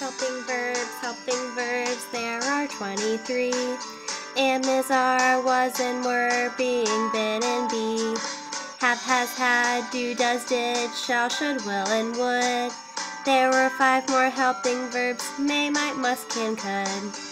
Helping verbs, there are 23. Am, is, are, was, and were, being, been, and be. Have, has, had, do, does, did, shall, should, will, and would. There were 5 more helping verbs: may, might, must, can, could.